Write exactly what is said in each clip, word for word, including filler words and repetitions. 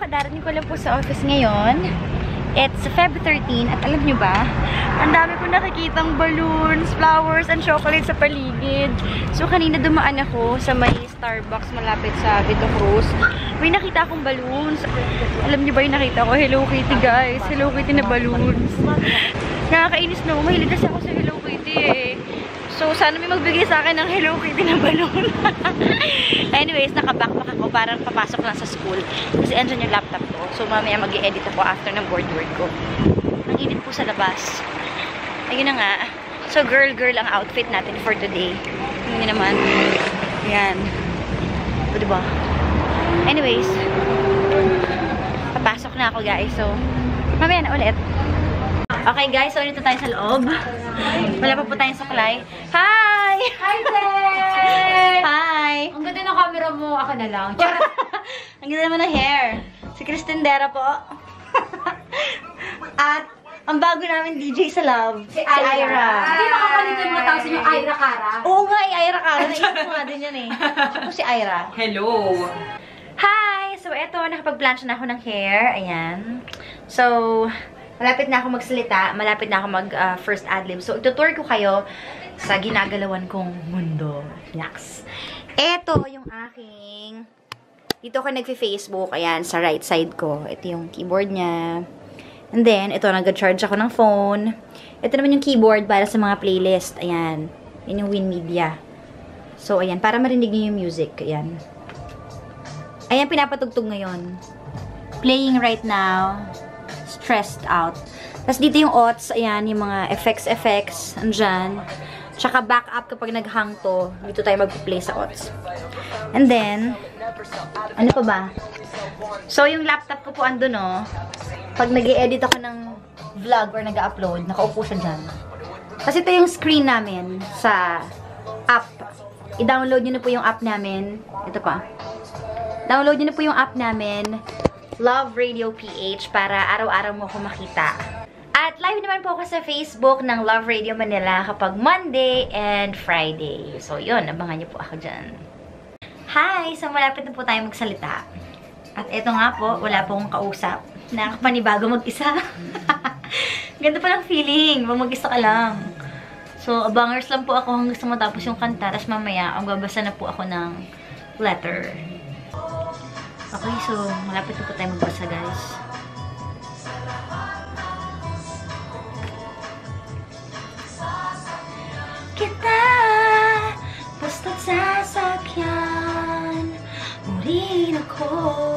kadarating ko lang po sa office ngayon. It's February thirteenth at alam nyo ba, ang dami ko nakikitang balloons, flowers, and chocolate sa paligid. So kanina dumaan ako sa may Starbucks malapit sa Vito Cruz. May nakita akong balloons. Alam nyo ba yung nakita ko? Hello Kitty guys. Hello Kitty na balloons. Nakakainis na. Mahilig kasi ako sa Hello Kitty eh. So, sana may magbigay sa akin ng Hello Kitty na balloon. Anyways, naka-backpack ako parang papasok lang sa school. Kasi andyan yung laptop ko. So, mamaya mag-i-edit ako after ng board work ko. Ang init po sa labas. Ayun na nga. So, girl-girl ang outfit natin for today. Yun naman. Ayan. O, diba? Anyways, papasok na ako guys. So, mamaya na ulit. Okay guys, so dito tayo sa loob. Wala pa po tayong suklay. Hi! Hi, Ted! Hi! Ang ganda ng camera mo, ako na lang. Ang ganda naman ng hair. Si Kristen Dera po. At ang bago namin D J sa Love, Si Ira. Hindi makapalit yung mga tao sa inyo, Ira Cara. Oo nga, eh, Ira Cara. Naisip ko nga din yan eh. Siya po si Ira. Hello! Hi! So, eto, nakapag-plancha na ako ng hair. Ayan. So, malapit na ako magsalita. Malapit na ako mag-first uh, ad-lib. So, itutour ko kayo sa ginagalawan kong mundo. Yaks. Eto yung aking... Dito ako nagfi-Facebook. Ayan, sa right side ko. Ito yung keyboard niya. And then, ito, nag-charge ako ng phone. Ito naman yung keyboard para sa mga playlist. Ayan. Yan yung WinMedia. So, ayan. Para marinig niyo yung music. Ayan. Ayan, pinapatugtog ngayon. Playing right now. Stressed out. Tapos dito yung O T S, ayan, yung mga effects, effects, andyan. Tsaka backup kapag nag-hang to, dito tayo mag-play sa O T S. And then, ano pa ba? So, yung laptop ko po ando, no? Pag nag-i-edit ako ng vlog or nag-upload, nakaupo siya dyan. Kasi ito yung screen namin sa app. I-download nyo na po yung app namin. Ito pa. Download nyo na po yung app namin. Love Radio P H para araw-araw mo ako makita. At live naman po ako sa Facebook ng Love Radio Manila kapag Monday and Friday. So, yun. Abangan niyo po ako dyan. Hi! So, malapit na po tayo magsalita. At eto nga po, wala po akong kausap. Nakakapanibago mag-isa. Ganda pa lang feeling. Pag mag-isa ka lang. So, abangers lang po ako hanggang sa matapos yung kanta. Tapos mamaya, ang babasa na po ako ng letter. Okay, so malapit na po tayo magbasa, guys. Kita basta't sasakyan mo rin ako.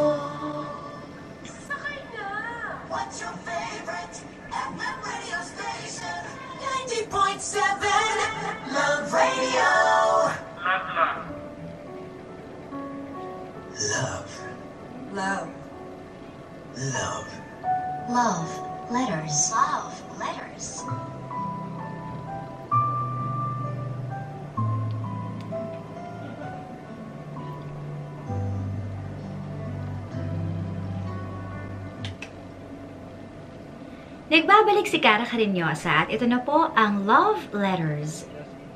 Sakay na! What's your favorite F M radio station? ninety point seven Love Radio! Love, love. Love. Love. Love. Love letters. Love letters. Nagbabalik si Cara Carinyosa at ito na po ang Love Letters.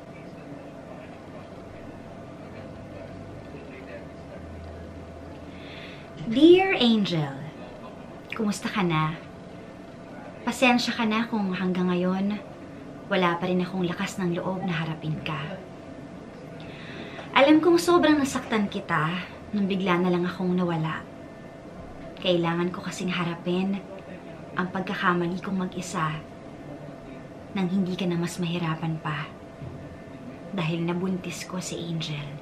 Dear Angel, kumusta ka na? Pasensya ka na kung hanggang ngayon wala pa rin akong lakas ng loob na harapin ka. Alam kong sobrang nasaktan kita nung bigla na lang akong nawala. Kailangan ko kasing harapin ang pagkakamali kong mag-isa nang hindi ka na mas mahirapan pa dahil nabuntis ko si Angel.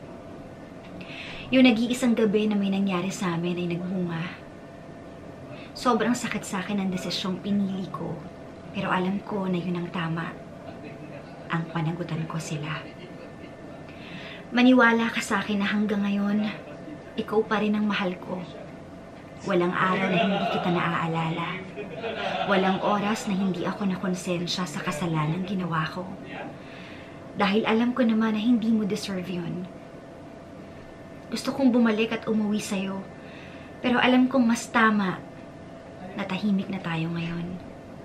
Yung nag-iisang gabi na may nangyari sa amin ay nagbunga. Sobrang sakit sa akin ang desisyong pinili ko, pero alam ko na yun ang tama. Ang panagutan ko sila. Maniwala ka sa akin na hanggang ngayon, ikaw pa rin ang mahal ko. Walang araw na hindi kita naaalala. Walang oras na hindi ako nakonsensya sa kasalanan ginawa ko. Dahil alam ko naman na hindi mo deserve yun. Gusto kong bumalik at umuwi sa'yo. Pero alam kong mas tama na tahimik na tayo ngayon.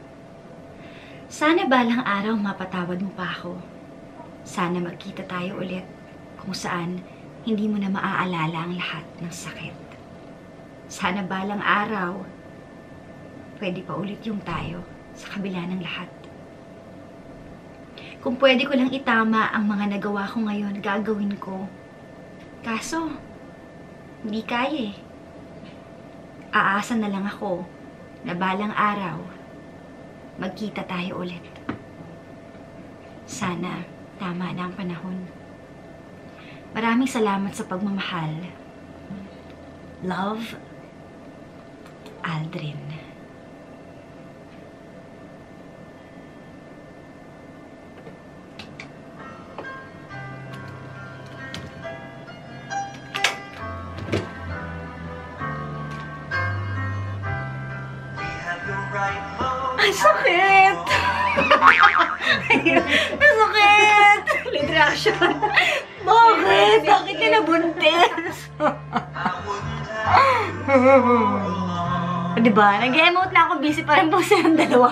Sana balang araw mapatawad mo pa ako. Sana magkita tayo ulit kung saan hindi mo na maaalala ang lahat ng sakit. Sana balang araw, pwede pa ulit yung tayo sa kabila ng lahat. Kung pwede ko lang itama ang mga nagawa ko ngayon, gagawin ko. Kaso, hindi kaya eh. Aasa na lang ako na balang araw, magkita tayo ulit. Sana tama na ang panahon. Maraming salamat sa pagmamahal. Love, Aldrin. Ang sakit! Ang sakit! Lead reaction. Bakit? Bakit ka nabuntis? Diba? Nag-emote na ako. Busy pa rin po silang dalawa.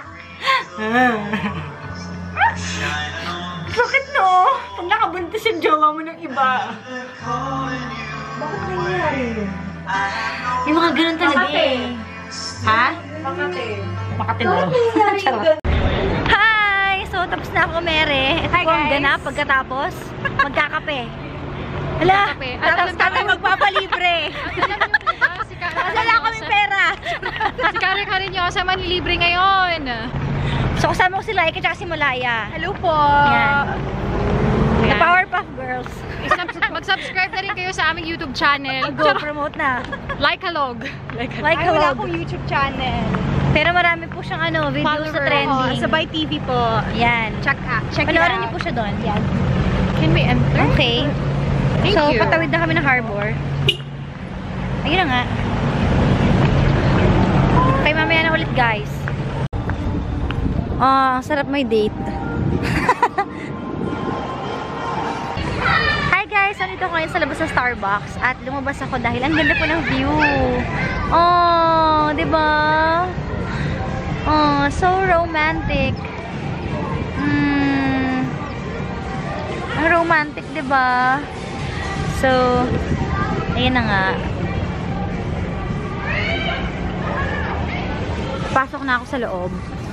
Sakit no? Pag nakabuntis yung jowa mo ng iba. Bakit nangyari yun? Yung mga ganun talaga eh. Ha? Makati. Makati mo. Charot. Hi! So, tapos na ako, Mere. Ito Hi, po ang guys. ganap pagkatapos. Magkakape. Hala! Magkakape. At Tapos alam kami namin- magpapalibre. Alam niyo po ba, si Karen Kasi wala kami pera. Si Karen Karen nyo sa manlilibre ngayon. So, kasama ko si Laika at si Malaya. Hello po. Yan. The Ayan. Powerpuff Girls. Isub- Mag-subscribe na rin kayo sa aming YouTube channel. Go, promote na. Like Halog. Like Halog. Like Ay, wala Halog. akong YouTube channel. Pero marami po siyang ano, videos sa Follower. trending. Oo, sa By T V po. Yan. Check out. Check it Panoorin out. niyo po siya doon. Yan. Can we enter? Okay. Thank so, you. patawid na kami ng harbor. Ayun na nga. Okay, mamaya na ulit, guys. Ah, sarap may date. Hi guys! Nandito ko ngayon sa labas ng Starbucks at lumabas ako dahil ang ganda po ng view. Oh, di ba? Oh, so romantic. Hmm. Ang romantic, di ba? So, ayun na nga. Pasok na ako sa loob.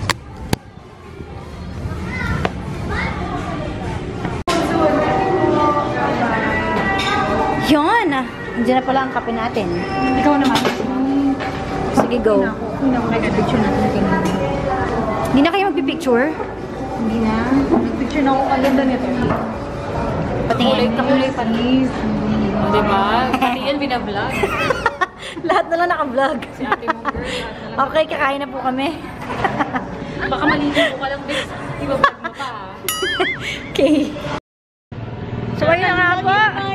Yun! Diyan na pala ang kape natin. Ikaw naman. Sige, go. Hindi na ako nag-picture natin kanina. Hindi na kayo magpipicture? Hindi na. Nag-picture na ako kaganda nito. Patingin. Kakulay panis. O, diba? Pati yan binablog. Lahat na lang naka-vlog. Si ate mong girl. lahat na lang. Okay, kakain na po kami. Baka maliligo ka lang din. Ibablog mo pa. ah. Okay. So, ayun na nga po.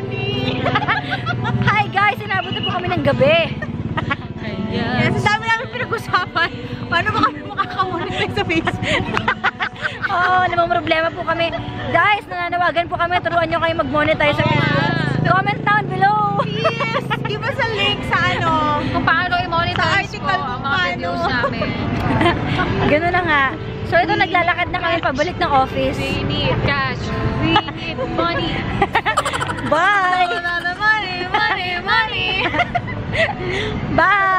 Hi guys! Inabot na po kami ng gabi. Yes. Ang dami namin pinag-usapan. Paano ba kami makakamonetize sa Facebook? Oo, namang problema po kami. Guys, nananawagan po kami. Turuan nyo kayo mag-monetize sa Facebook. Comment down below. Yes! Give us a link sa ano. Kung paano i-monetize Sa po article ang kung mga paano. videos namin. Ganun na nga. So, ito, naglalakad na kami pabalik ng office. We need cash. We need money. Bye! Money, money, money. Bye!